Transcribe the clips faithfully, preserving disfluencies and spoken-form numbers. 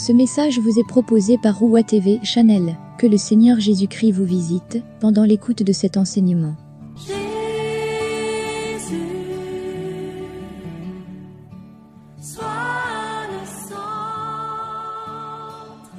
Ce message vous est proposé par Roua T V Channel. Que le Seigneur Jésus-Christ vous visite pendant l'écoute de cet enseignement. Jésus, sois le centre.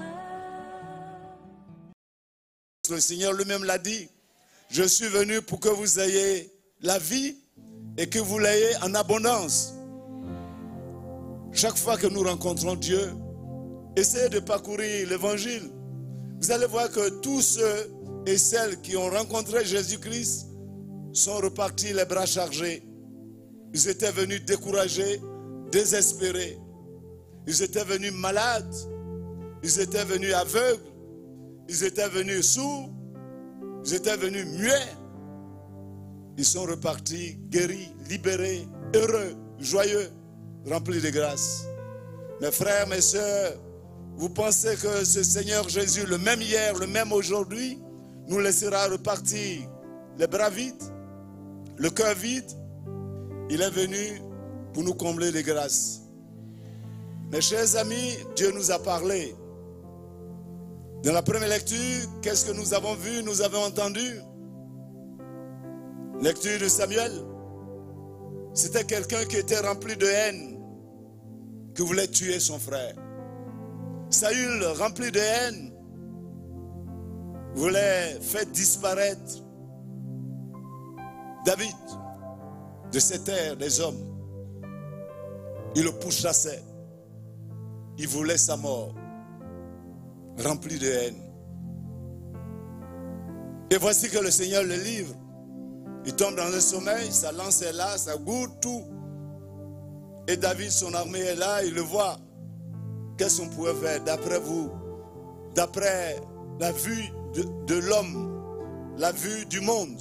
Le Seigneur lui-même l'a dit. Je suis venu pour que vous ayez la vie et que vous l'ayez en abondance. Chaque fois que nous rencontrons Dieu, essayez de parcourir l'évangile. Vous allez voir que tous ceux et celles qui ont rencontré Jésus-Christ sont repartis les bras chargés. Ils étaient venus découragés, désespérés. Ils étaient venus malades. Ils étaient venus aveugles. Ils étaient venus sourds. Ils étaient venus muets. Ils sont repartis guéris, libérés, heureux, joyeux, remplis de grâce. Mes frères, mes sœurs, vous pensez que ce Seigneur Jésus, le même hier, le même aujourd'hui, nous laissera repartir les bras vides, le cœur vide? Il est venu pour nous combler de grâce. Mes chers amis, Dieu nous a parlé. Dans la première lecture, qu'est-ce que nous avons vu, nous avons entendu? Lecture de Samuel. C'était quelqu'un qui était rempli de haine, qui voulait tuer son frère. Saül, rempli de haine, voulait faire disparaître David de cette terre des hommes. Il le pourchassait. Il voulait sa mort, rempli de haine. Et voici que le Seigneur le livre. Il tombe dans le sommeil, sa lance est là, ça goûte tout. Et David, son armée est là, il le voit. Qu'est-ce qu'on pourrait faire d'après vous, d'après la vue de, de l'homme, la vue du monde?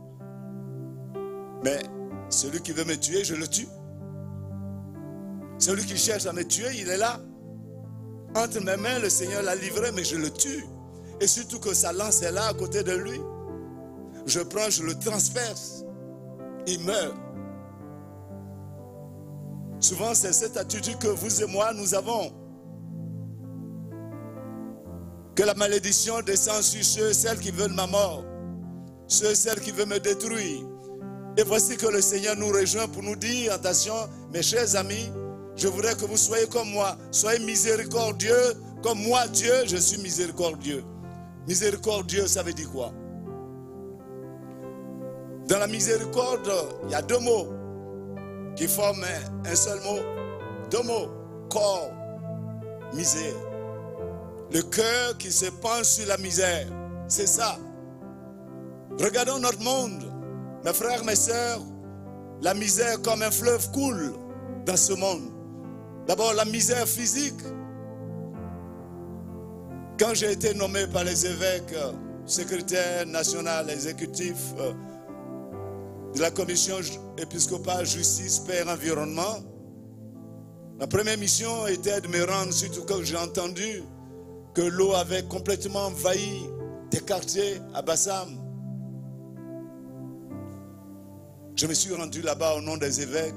Mais celui qui veut me tuer, je le tue. Celui qui cherche à me tuer, il est là. Entre mes mains, le Seigneur l'a livré, mais je le tue. Et surtout que sa lance est là à côté de lui. Je prends, je le transperce. Il meurt. Souvent, c'est cette attitude que vous et moi, nous avons. Que la malédiction descend sur ceux, celles qui veulent ma mort. Ceux, celles qui veulent me détruire. Et voici que le Seigneur nous rejoint pour nous dire, attention, mes chers amis, je voudrais que vous soyez comme moi. Soyez miséricordieux, comme moi, Dieu, je suis miséricordieux. Miséricordieux, ça veut dire quoi? Dans la miséricorde, il y a deux mots qui forment un seul mot. Deux mots. Corps, misère. Le cœur qui se penche sur la misère. C'est ça. Regardons notre monde. Mes frères, mes sœurs, la misère comme un fleuve coule dans ce monde. D'abord, la misère physique. Quand j'ai été nommé par les évêques, secrétaire national exécutif de la commission épiscopale justice, paix, environnement, la première mission était de me rendre, surtout quand j'ai entendu que l'eau avait complètement envahi des quartiers à Bassam. Je me suis rendu là-bas au nom des évêques.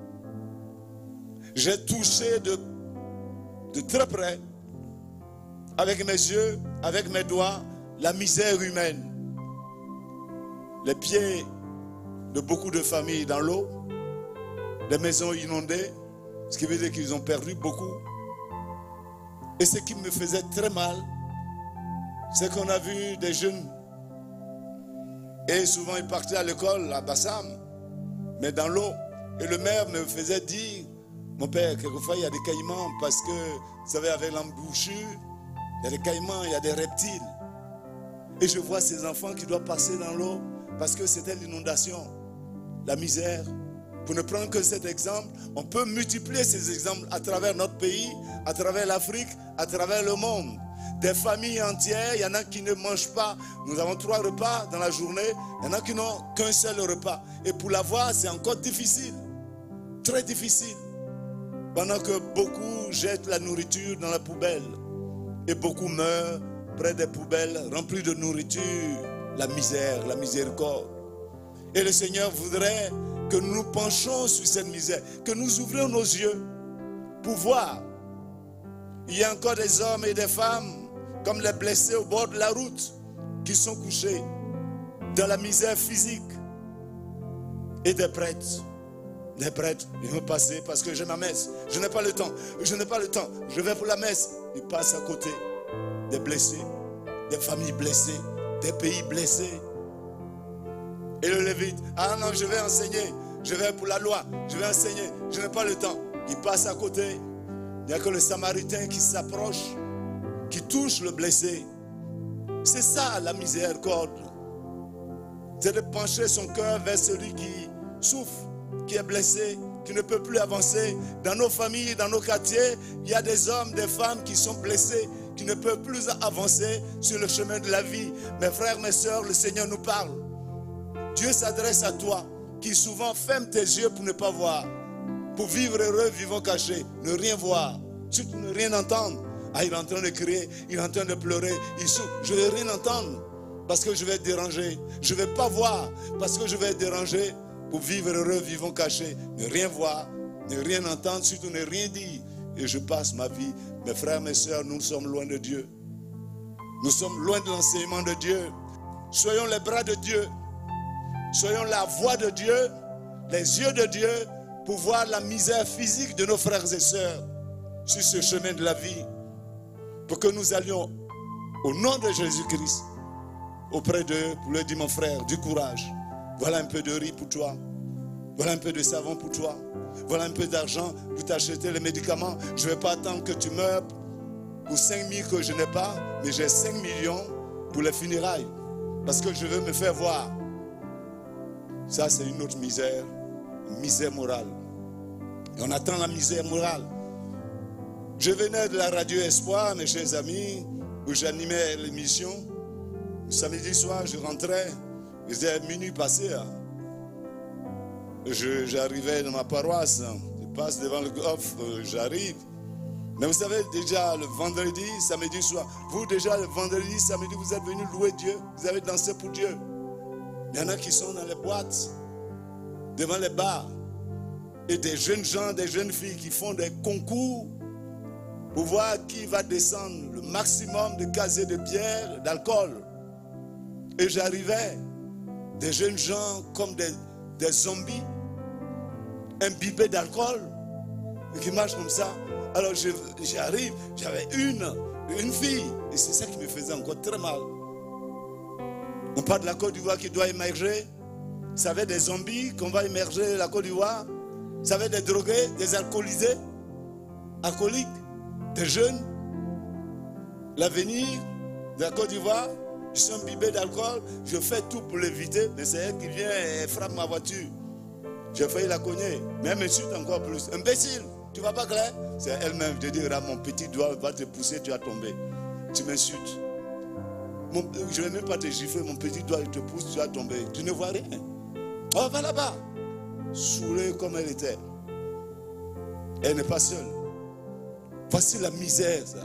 J'ai touché de, de très près, avec mes yeux, avec mes doigts, la misère humaine. Les pieds de beaucoup de familles dans l'eau, les maisons inondées, ce qui veut dire qu'ils ont perdu beaucoup. Et ce qui me faisait très mal, c'est qu'on a vu des jeunes, et souvent ils partaient à l'école à Bassam, mais dans l'eau. Et le maire me faisait dire, mon père, quelquefois il y a des caïmans, parce que, vous savez, avec l'embouchure, il y a des caïmans, il y a des reptiles. Et je vois ces enfants qui doivent passer dans l'eau, parce que c'était l'inondation, la misère. Pour ne prendre que cet exemple, on peut multiplier ces exemples à travers notre pays, à travers l'Afrique, à travers le monde. Des familles entières, il y en a qui ne mangent pas. Nous avons trois repas dans la journée, il y en a qui n'ont qu'un seul repas. Et pour l'avoir, c'est encore difficile, très difficile. Pendant que beaucoup jettent la nourriture dans la poubelle et beaucoup meurent près des poubelles remplies de nourriture, la misère, la miséricorde. Et le Seigneur voudrait que nous nous penchions sur cette misère, que nous ouvrions nos yeux pour voir Il y a encore des hommes et des femmes, comme les blessés au bord de la route, qui sont couchés dans la misère physique. Et des prêtres, des prêtres, ils vont passer parce que j'ai ma messe. Je n'ai pas le temps, je n'ai pas le temps. Je vais pour la messe. Ils passent à côté des blessés, des familles blessées, des pays blessés. Et le Lévite, ah non, je vais enseigner, je vais pour la loi, je vais enseigner, je n'ai pas le temps. Il passe à côté. Il n'y a que le Samaritain qui s'approche, qui touche le blessé. C'est ça la miséricorde. C'est de pencher son cœur vers celui qui souffre, qui est blessé, qui ne peut plus avancer. Dans nos familles, dans nos quartiers, il y a des hommes, des femmes qui sont blessés, qui ne peuvent plus avancer sur le chemin de la vie. Mes frères, mes sœurs, le Seigneur nous parle. Dieu s'adresse à toi, qui souvent ferme tes yeux pour ne pas voir. Pour vivre heureux, vivons cachés, ne rien voir, surtout ne rien entendre. Ah, il est en train de crier, il est en train de pleurer, il souffre. Je ne vais rien entendre parce que je vais être dérangé. Je ne vais pas voir parce que je vais être dérangé. Pour vivre heureux, vivons cachés, ne rien voir, ne rien entendre, surtout ne rien dire. Et je passe ma vie. Mes frères, mes sœurs, nous sommes loin de Dieu. Nous sommes loin de l'enseignement de Dieu. Soyons les bras de Dieu. Soyons la voix de Dieu, les yeux de Dieu, pour voir la misère physique de nos frères et sœurs sur ce chemin de la vie. Pour que nous allions, au nom de Jésus-Christ, auprès d'eux, pour leur dire, mon frère, du courage. Voilà un peu de riz pour toi. Voilà un peu de savon pour toi. Voilà un peu d'argent pour t'acheter les médicaments. Je ne vais pas attendre que tu meurs pour cinq mille que je n'ai pas, mais j'ai cinq millions pour les funérailles. Parce que je veux me faire voir. Ça, c'est une autre misère. Une misère morale. Et on attend la misère morale. Je venais de la radio Espoir, mes chers amis, où j'animais l'émission. Le samedi soir, je rentrais. Il était minuit passé. Hein. J'arrivais dans ma paroisse. Hein. Je passe devant le coffre, euh, j'arrive. Mais vous savez, déjà le vendredi, samedi soir, vous déjà le vendredi, samedi, vous êtes venus louer Dieu. Vous avez dansé pour Dieu. Il y en a qui sont dans les boîtes, devant les bars. Et des jeunes gens, des jeunes filles qui font des concours pour voir qui va descendre le maximum de casiers de bière, d'alcool. Et j'arrivais. Des jeunes gens comme des, des zombies, imbibés d'alcool, et qui marchent comme ça. Alors j'arrive, j'avais une, une fille, et c'est ça qui me faisait encore très mal. On parle de la Côte d'Ivoire qui doit émerger. Ça avait des zombies qu'on va émerger la Côte d'Ivoire. Ça avait des drogués, des alcoolisés, alcooliques, des jeunes. L'avenir de la Côte d'Ivoire. Je suis imbibé d'alcool, je fais tout pour l'éviter, mais c'est elle qui vient et frappe ma voiture. J'ai failli la cogner, mais elle m'insulte encore plus. Imbécile, tu vas pas clair? C'est elle-même, je dis, mon petit doigt va te pousser, tu vas tomber. Tu m'insultes. Je ne vais même pas te gifler, mon petit doigt te pousse, tu vas tomber. Tu ne vois rien. Oh, va là-bas. Saoulée comme elle était. Elle n'est pas seule. Voici la misère, ça.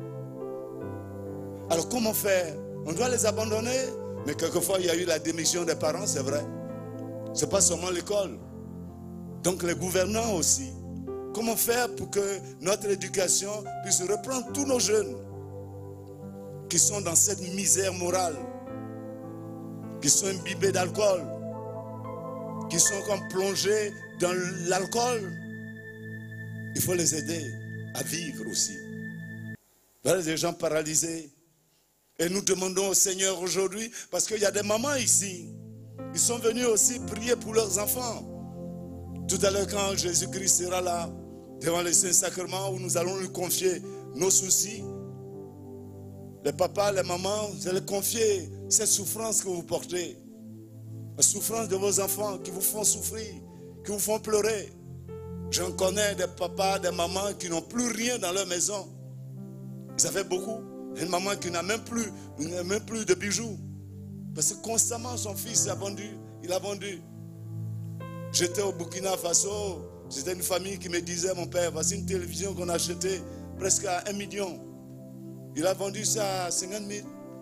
Alors comment faire? On doit les abandonner, mais quelquefois il y a eu la démission des parents, c'est vrai. Ce n'est pas seulement l'école. Donc les gouvernants aussi. Comment faire pour que notre éducation puisse reprendre tous nos jeunes qui sont dans cette misère morale, qui sont imbibés d'alcool, qui sont comme plongés dans l'alcool. Il faut les aider à vivre aussi. Voilà des gens paralysés. Et nous demandons au Seigneur aujourd'hui, parce qu'il y a des mamans ici, ils sont venus aussi prier pour leurs enfants. Tout à l'heure, quand Jésus-Christ sera là, devant le Saint-Sacrement, où nous allons lui confier nos soucis, les papas, les mamans, vous allez confier cette souffrance que vous portez. La souffrance de vos enfants qui vous font souffrir, qui vous font pleurer. J'en connais des papas, des mamans qui n'ont plus rien dans leur maison. Ça fait beaucoup. Une maman qui n'a même plus, même plus de bijoux. Parce que constamment son fils a vendu, il a vendu. J'étais au Burkina Faso, c'était une famille qui me disait, mon père, voici une télévision qu'on a achetée presque à un million. Il a vendu ça à cinquante mille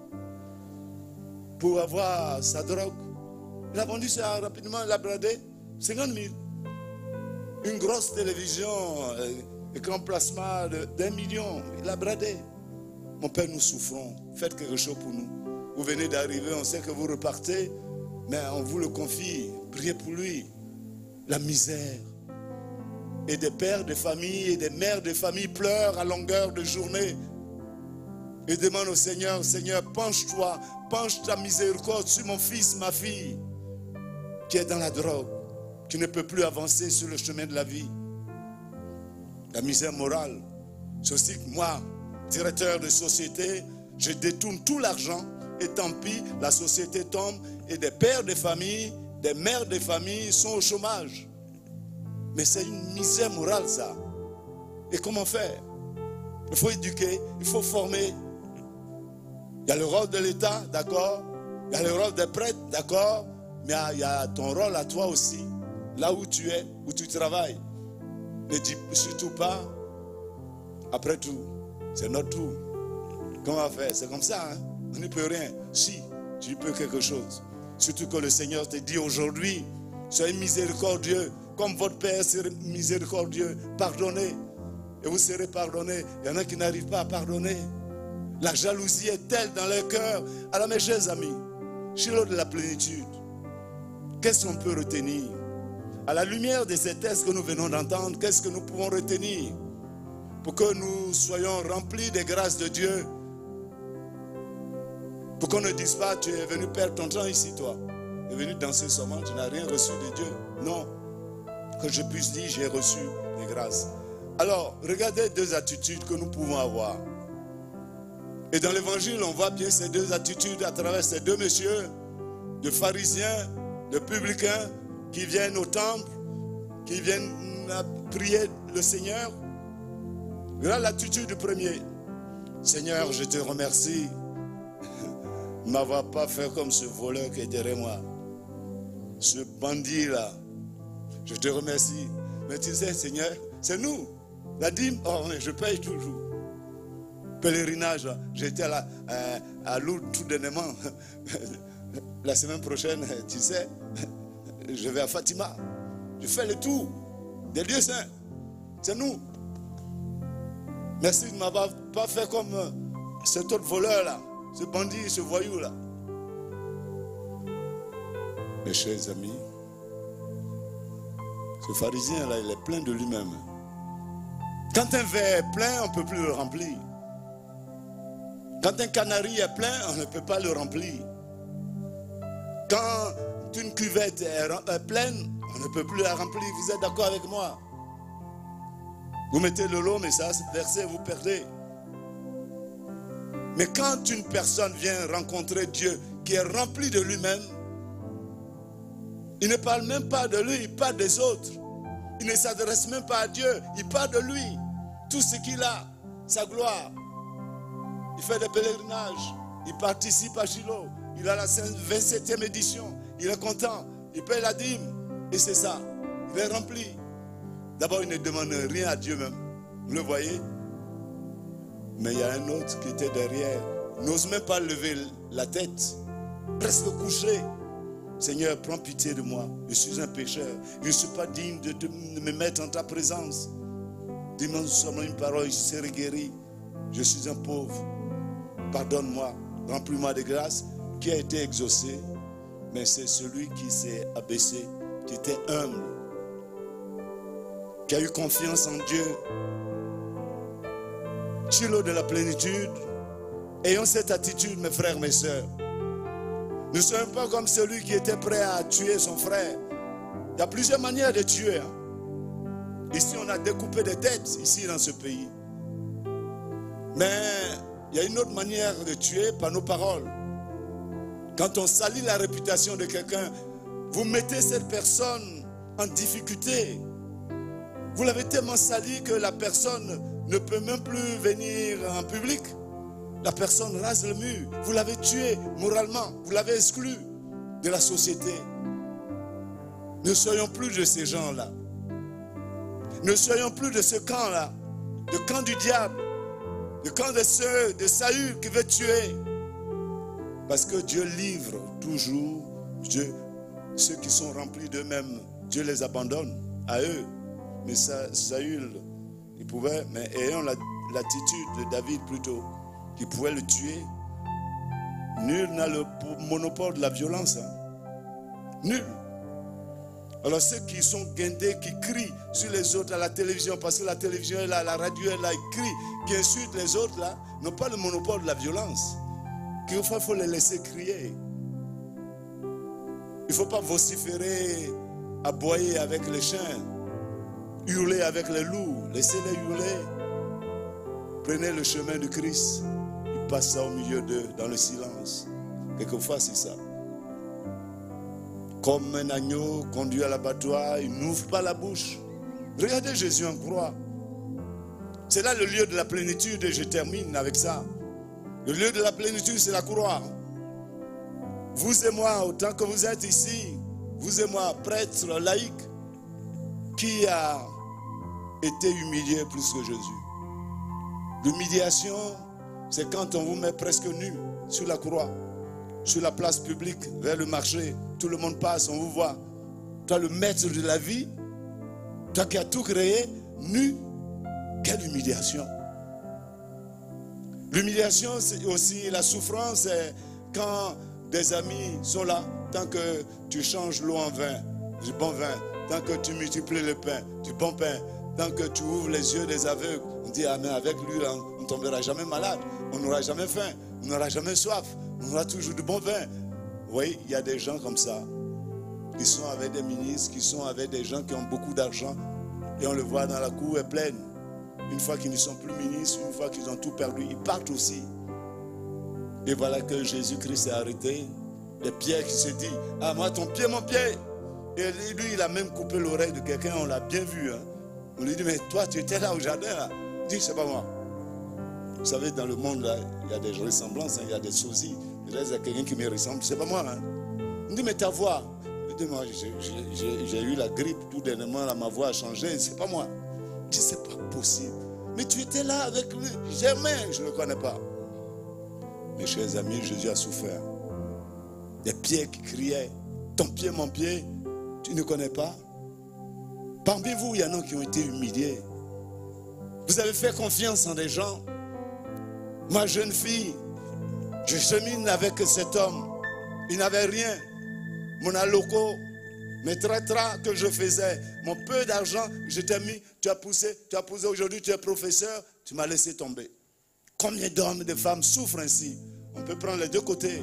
pour avoir sa drogue. Il a vendu ça rapidement, il a bradé cinquante mille. Une grosse télévision Et grand plasma d'un million, il a bradé. Mon Père, nous souffrons. Faites quelque chose pour nous. Vous venez d'arriver, on sait que vous repartez, mais on vous le confie. Priez pour lui. La misère. Et des pères de famille et des mères de famille pleurent à longueur de journée. Et demandent au Seigneur, Seigneur, penche-toi, penche ta miséricorde sur mon fils, ma fille, qui est dans la drogue, qui ne peut plus avancer sur le chemin de la vie. La misère morale. C'est aussi que moi, directeur de société, je détourne tout l'argent et tant pis, la société tombe et des pères de famille, des mères de famille sont au chômage. Mais c'est une misère morale ça. Et comment faire? Il faut éduquer, il faut former. Il y a le rôle de l'État, d'accord? Il y a le rôle des prêtres, d'accord? Mais il y a ton rôle à toi aussi, là où tu es, où tu travailles. Ne dis surtout pas, après tout, c'est notre tour. Comment faire? C'est comme ça, hein? On ne peut rien. Si, tu peux quelque chose. Surtout que le Seigneur te dit aujourd'hui, soyez miséricordieux, comme votre Père est miséricordieux. Pardonnez, et vous serez pardonnés. Il y en a qui n'arrivent pas à pardonner. La jalousie est telle dans leur cœur. Alors mes chers amis, Shiloh de la plénitude, qu'est-ce qu'on peut retenir? À la lumière de ces textes que nous venons d'entendre, qu'est-ce que nous pouvons retenir pour que nous soyons remplis des grâces de Dieu? Pour qu'on ne dise pas, tu es venu perdre ton temps ici, toi. Tu es venu danser seulement, tu n'as rien reçu de Dieu. Non. Que je puisse dire, j'ai reçu des grâces. Alors, regardez deux attitudes que nous pouvons avoir. Et dans l'évangile, on voit bien ces deux attitudes à travers ces deux messieurs, de pharisiens, de publicains, qui viennent au temple, qui viennent prier le Seigneur. Voilà l'attitude du premier. Seigneur, je te remercie de ne m'avoir pas fait comme ce voleur qui est derrière moi. Ce bandit-là. Je te remercie. Mais tu sais, Seigneur, c'est nous. La dîme, oh, je paye toujours. Pèlerinage, j'étais à, la, euh, à Lourdes tout dernièrement. La semaine prochaine, tu sais, je vais à Fatima. Je fais le tour des lieux saints. C'est nous. Merci de ne m'avoir pas fait comme cet autre voleur-là, ce bandit, ce voyou-là. Mes chers amis, ce pharisien-là, il est plein de lui-même. Quand un verre est plein, on ne peut plus le remplir. Quand un canari est plein, on ne peut pas le remplir. Quand une cuvette est pleine, on ne peut plus la remplir. Vous êtes d'accord avec moi? Vous mettez de l'eau, mais ça, c'est versé, vous perdez. Mais quand une personne vient rencontrer Dieu qui est rempli de lui-même, il ne parle même pas de lui, il parle des autres. Il ne s'adresse même pas à Dieu, il parle de lui. Tout ce qu'il a, sa gloire. Il fait des pèlerinages, il participe à Shiloh, il a la vingt-septième édition, il est content, il paye la dîme, et c'est ça, il est rempli. D'abord, il ne demande rien à Dieu même, vous le voyez? Mais il y a un autre qui était derrière, il n'ose même pas lever la tête, presque couché. Seigneur, prends pitié de moi, je suis un pécheur, je ne suis pas digne de, de, de me mettre en ta présence. Dis-moi seulement une parole, je serai guéri, je suis un pauvre. Pardonne-moi, remplis-moi de grâce, qui a été exaucé, mais c'est celui qui s'est abaissé, qui était humble, qui a eu confiance en Dieu. Shiloh de la plénitude, ayons cette attitude, mes frères, mes sœurs. Ne soyons pas comme celui qui était prêt à tuer son frère. Il y a plusieurs manières de tuer. Hein. Ici, on a découpé des têtes, ici dans ce pays. Mais il y a une autre manière de tuer par nos paroles. Quand on salit la réputation de quelqu'un, vous mettez cette personne en difficulté. Vous l'avez tellement sali que la personne ne peut même plus venir en public. La personne rase le mur. Vous l'avez tué moralement. Vous l'avez exclu de la société. Ne soyons plus de ces gens-là. Ne soyons plus de ce camp-là. Le camp du diable. Le camp de ceux de Saül qui veut tuer. Parce que Dieu livre toujours Dieu, ceux qui sont remplis d'eux-mêmes. Dieu les abandonne à eux. Mais Saül Il pouvait, mais ayant l'attitude de David plutôt, qui pouvait le tuer. Nul n'a le monopole de la violence. Hein. Nul. Alors ceux qui sont guindés, qui crient sur les autres à la télévision, parce que la télévision est là, la radio est là, ils crient, qui insultent les autres là, n'ont pas le monopole de la violence. Qu'il faut, faut les laisser crier. Il ne faut pas vociférer, aboyer avec les chiens, hurler avec les loups, laissez-les hurler. Prenez le chemin du Christ. Il passe ça au milieu d'eux, dans le silence. Quelquefois, c'est ça. Comme un agneau conduit à l'abattoir, il n'ouvre pas la bouche. Regardez Jésus en croix. C'est là le lieu de la plénitude et je termine avec ça. Le lieu de la plénitude, c'est la croix. Vous et moi, autant que vous êtes ici, vous et moi, prêtres, laïcs, qui a été humilié plus que Jésus? L'humiliation, c'est quand on vous met presque nu sur la croix, sur la place publique, vers le marché. Tout le monde passe, on vous voit. Toi, le maître de la vie, toi qui as tout créé, nu, quelle humiliation. L'humiliation, c'est aussi la souffrance, c'est quand des amis sont là, tant que tu changes l'eau en vin, du bon vin, tant que tu multiplies le pain, du bon pain, tant que tu ouvres les yeux des aveugles, on dit, ah mais avec lui, là, on ne tombera jamais malade, on n'aura jamais faim, on n'aura jamais soif, on aura toujours du bon vin. Oui, il y a des gens comme ça, qui sont avec des ministres, qui sont avec des gens qui ont beaucoup d'argent, et on le voit dans la cour est pleine. Une fois qu'ils ne sont plus ministres, une fois qu'ils ont tout perdu, ils partent aussi. Et voilà que Jésus-Christ est arrêté. Et Pierre qui se dit, ah moi ton pied, mon pied. Et lui, il a même coupé l'oreille de quelqu'un, on l'a bien vu. Hein. On lui dit, mais toi, tu étais là au jardin. Là. Il dit, c'est pas moi. Vous savez, dans le monde, là, il y a des ressemblances, hein, il y a des sosies. Il y a quelqu'un qui me ressemble, c'est pas moi. Hein. Il dit, mais ta voix. Il dit, moi, j'ai eu la grippe, tout dernièrement, là, ma voix a changé, c'est pas moi. Je dis, c'est pas possible. Mais tu étais là avec lui. Jamais, je ne le connais pas. Mes chers amis, Jésus a souffert. Des pieds qui criaient, ton pied, mon pied, tu ne connais pas. Parmi vous, il y en a qui ont été humiliés. Vous avez fait confiance en des gens. Ma jeune fille, je chemine avec cet homme. Il n'avait rien. Mon alloco, mes traitras que je faisais, mon peu d'argent, je t'ai mis, tu as poussé, tu as poussé, aujourd'hui tu es professeur, tu m'as laissé tomber. Combien d'hommes et de femmes souffrent ainsi? On peut prendre les deux côtés.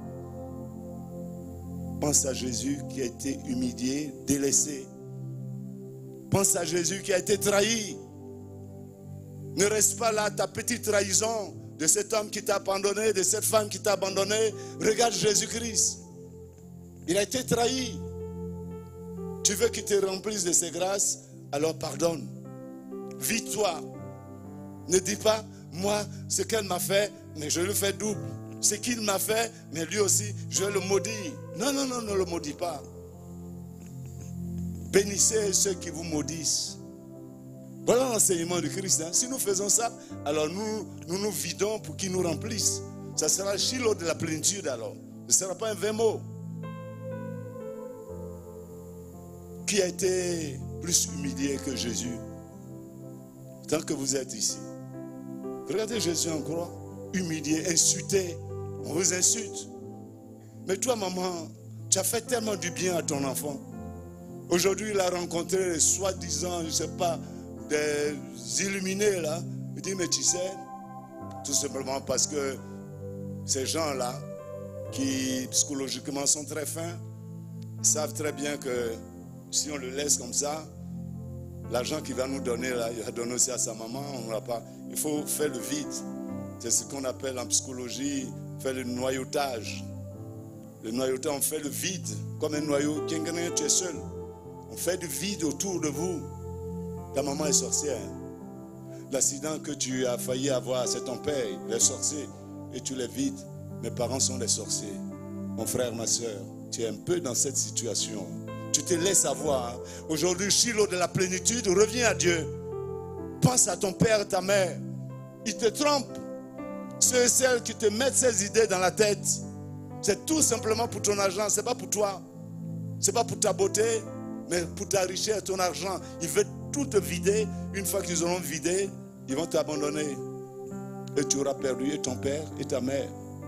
Pense à Jésus qui a été humilié, délaissé. Pense à Jésus qui a été trahi. Ne reste pas là ta petite trahison de cet homme qui t'a abandonné, de cette femme qui t'a abandonné. Regarde Jésus-Christ. Il a été trahi. Tu veux qu'il te remplisse de ses grâces, alors pardonne. Vis-toi. Ne dis pas, moi, ce qu'elle m'a fait, mais je le fais double. Ce qu'il m'a fait, mais lui aussi, je le maudis. Non, non, non, ne le maudis pas. Bénissez ceux qui vous maudissent. Voilà l'enseignement du Christ. Hein. Si nous faisons ça, alors nous nous, nous vidons pour qu'il nous remplisse. Ça sera Shiloh de la plénitude alors. Ce ne sera pas un vain mot. Qui a été plus humilié que Jésus? Tant que vous êtes ici. Regardez Jésus en croix. Humilié, insulté. On vous insulte. Mais toi, maman, tu as fait tellement du bien à ton enfant. Aujourd'hui, il a rencontré, soi-disant, je ne sais pas, des illuminés là. Il dit, mais tu sais, tout simplement parce que ces gens-là, qui psychologiquement sont très fins, savent très bien que si on le laisse comme ça, l'argent qu'il va nous donner, là, il va donner aussi à sa maman, on n'aura pas. Il faut faire le vide. C'est ce qu'on appelle en psychologie, faire le noyautage. Le noyautage, on fait le vide, comme un noyau. Tu es seul. On fait du vide autour de vous. Ta maman est sorcière. L'accident que tu as failli avoir, c'est ton père, il est sorcier. Et tu les vides. Mes parents sont des sorciers. Mon frère, ma soeur, tu es un peu dans cette situation. Tu te laisses avoir. Aujourd'hui, Shiloh de la plénitude, reviens à Dieu. Pense à ton père, ta mère. Ils te trompent. Ceux et celles qui te mettent ces idées dans la tête, c'est tout simplement pour ton argent, c'est pas pour toi. C'est pas pour ta beauté, mais pour ta richesse, ton argent. Il veut tout te vider. Une fois qu'ils auront vidé, ils vont t'abandonner. Et tu auras perdu et ton père et ta mère.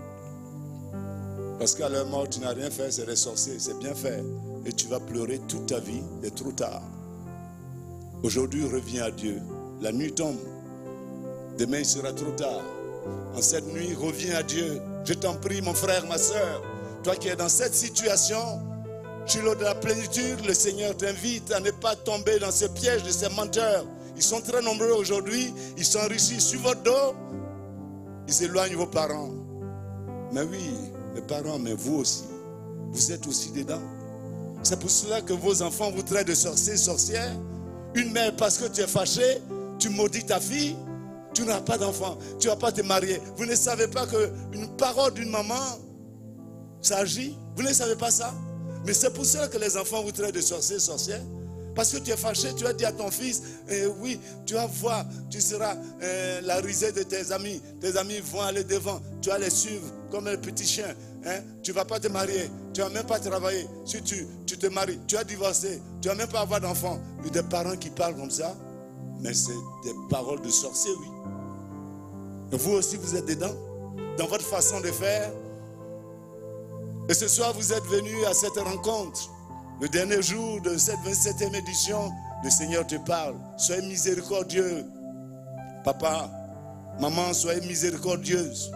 Parce qu'à leur mort, tu n'as rien fait, c'est des sorciers, c'est bien fait. Et tu vas pleurer toute ta vie, c'est trop tard. Aujourd'hui, reviens à Dieu. La nuit tombe. Demain, il sera trop tard. En cette nuit, reviens à Dieu. Je t'en prie, mon frère, ma soeur. Toi qui es dans cette situation, Shiloh de la plénitude, le Seigneur t'invite à ne pas tomber dans ce piège de ces menteurs. Ils sont très nombreux aujourd'hui. Ils s'enrichissent sur votre dos. Ils éloignent vos parents. Mais oui, les parents, mais vous aussi. Vous êtes aussi dedans. C'est pour cela que vos enfants vous traitent de sorciers, sorcières. Une mère, parce que tu es fâché, tu maudis ta fille, tu n'as pas d'enfant, tu ne vas pas te marier. Vous ne savez pas qu'une parole d'une maman, ça agit. Vous ne savez pas ça. Mais c'est pour cela que les enfants vous traitent de sorciers, sorcières. Parce que tu es fâché, tu as dit à ton fils, eh, oui, tu vas voir, tu seras eh, la risée de tes amis. Tes amis vont aller devant, tu vas les suivre comme un petit chien. Hein? Tu ne vas pas te marier, tu ne vas même pas travailler. Si tu, tu te maries, tu as divorcé, tu ne vas même pas avoir d'enfant. Il y a des parents qui parlent comme ça, mais c'est des paroles de sorciers, oui. Et vous aussi, vous êtes dedans, dans votre façon de faire. Et ce soir, vous êtes venus à cette rencontre. Le dernier jour de cette vingt-septième édition, le Seigneur te parle. Soyez miséricordieux. Papa, maman, soyez miséricordieuse.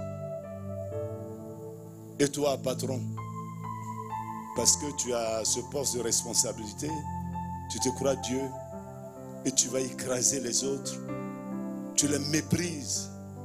Et toi, patron, parce que tu as ce poste de responsabilité, tu te crois Dieu et tu vas écraser les autres. Tu les méprises.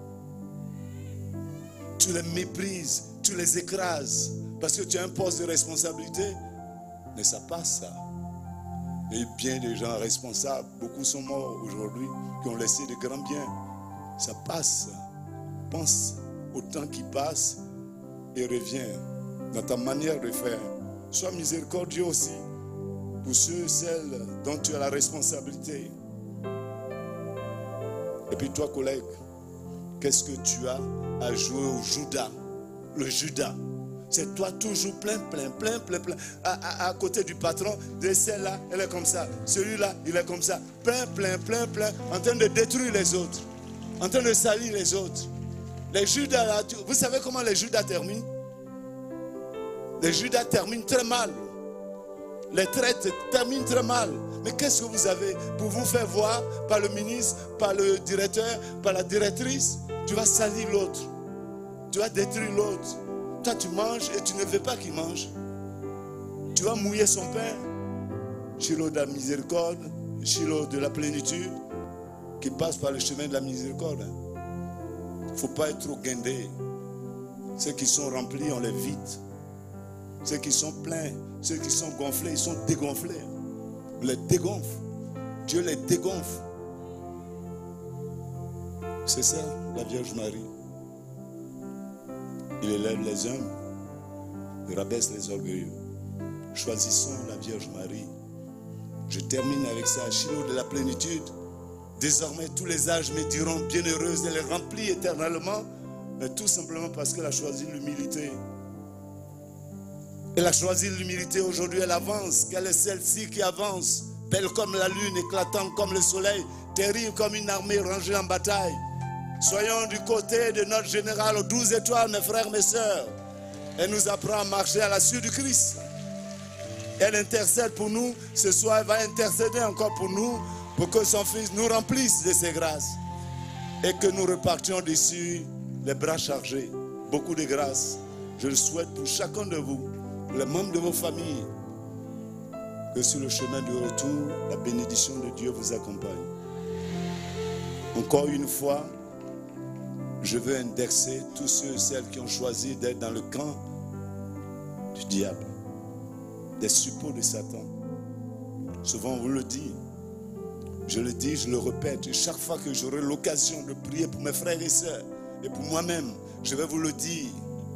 Tu les méprises, tu les écrases parce que tu as un poste de responsabilité. Mais ça passe, ça. Et bien des gens responsables, beaucoup sont morts aujourd'hui, qui ont laissé de grands biens. Ça passe. Pense au temps qui passe et reviens dans ta manière de faire. Sois miséricordieux aussi pour ceux et celles dont tu as la responsabilité. Et puis toi, collègue, qu'est-ce que tu as à jouer au Judas? Le Judas. C'est toi toujours plein, plein, plein, plein, plein. À, à, à côté du patron, de celle-là, elle est comme ça. Celui-là, il est comme ça. Plein, plein, plein, plein. En train de détruire les autres. En train de salir les autres. Les Judas, là, tu, vous savez comment les Judas terminent? Les Judas terminent très mal. Les traites terminent très mal. Mais qu'est-ce que vous avez pour vous faire voir par le ministre, par le directeur, par la directrice? Tu vas salir l'autre. Tu vas détruire l'autre. Toi, tu manges et tu ne veux pas qu'il mange. Tu vas mouiller son pain. Shiloh de la miséricorde, Shiloh de la plénitude, qui passe par le chemin de la miséricorde. Il ne faut pas être trop guindé. Ceux qui sont remplis, on les vide. Ceux qui sont pleins, ceux qui sont gonflés, ils sont dégonflés. On les dégonfle. Dieu les dégonfle. C'est ça, la Vierge Marie. Il élève les hommes, il rabaisse les orgueilleux. Choisissons la Vierge Marie. Je termine avec ça, Shiloh de la plénitude. Désormais, tous les âges me diront bienheureuse, elle est remplie éternellement, mais tout simplement parce qu'elle a choisi l'humilité. Elle a choisi l'humilité aujourd'hui, elle avance, qu'elle est celle-ci qui avance, belle comme la lune, éclatante comme le soleil, terrible comme une armée rangée en bataille. Soyons du côté de notre général aux douze étoiles, mes frères, mes sœurs. Elle nous apprend à marcher à la suite du Christ. Elle intercède pour nous. Ce soir, elle va intercéder encore pour nous, pour que son Fils nous remplisse de ses grâces. Et que nous repartions d'ici les bras chargés. Beaucoup de grâces. Je le souhaite pour chacun de vous, les membres de vos familles. Que sur le chemin du retour, la bénédiction de Dieu vous accompagne. Encore une fois, je veux indexer tous ceux et celles qui ont choisi d'être dans le camp du diable, des suppôts de Satan. Souvent on vous le dit, je le dis, je le répète, et chaque fois que j'aurai l'occasion de prier pour mes frères et sœurs, et pour moi-même, je vais vous le dire.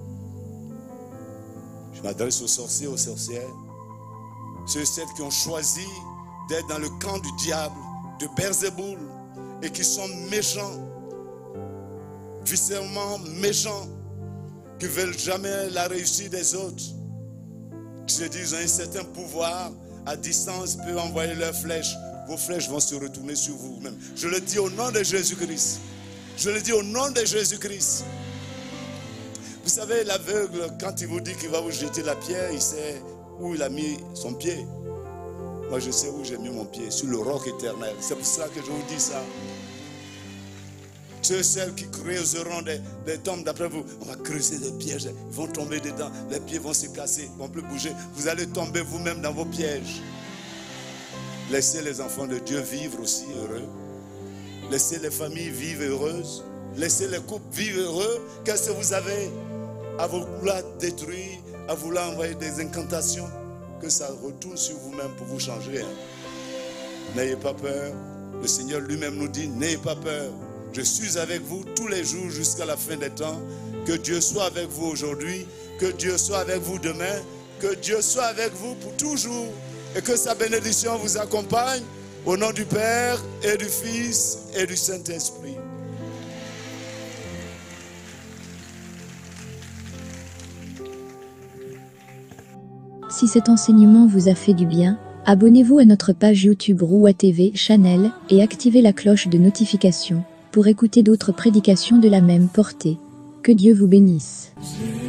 Je m'adresse aux sorciers, aux sorcières, ceux et celles qui ont choisi d'être dans le camp du diable, de Beelzéboul, et qui sont méchants, viscéralement méchants, qui ne veulent jamais la réussite des autres, qui se disent ont un certain pouvoir, à distance, peuvent envoyer leurs flèches vos flèches vont se retourner sur vous-même. Je le dis au nom de Jésus-Christ. Je le dis au nom de Jésus-Christ. Vous savez, l'aveugle, quand il vous dit qu'il va vous jeter la pierre, il sait où il a mis son pied. Moi, je sais où j'ai mis mon pied, sur le roc éternel. C'est pour ça que je vous dis ça. Ceux, celles qui creuseront des, des tombes d'après vous, on va creuser des pièges, ils vont tomber dedans, les pieds vont se casser, ils ne vont plus bouger. Vous allez tomber vous-même dans vos pièges. Laissez les enfants de Dieu vivre aussi heureux. Laissez les familles vivre heureuses. Laissez les couples vivre heureux. Qu'est-ce que vous avez à vouloir détruire, à vouloir envoyer des incantations? Que ça retourne sur vous-même pour vous changer. Hein. N'ayez pas peur. Le Seigneur lui-même nous dit, n'ayez pas peur. Je suis avec vous tous les jours jusqu'à la fin des temps. Que Dieu soit avec vous aujourd'hui. Que Dieu soit avec vous demain. Que Dieu soit avec vous pour toujours. Et que sa bénédiction vous accompagne. Au nom du Père et du Fils et du Saint-Esprit. Si cet enseignement vous a fait du bien, abonnez-vous à notre page YouTube Roua T V Channel et activez la cloche de notification pour écouter d'autres prédications de la même portée. Que Dieu vous bénisse.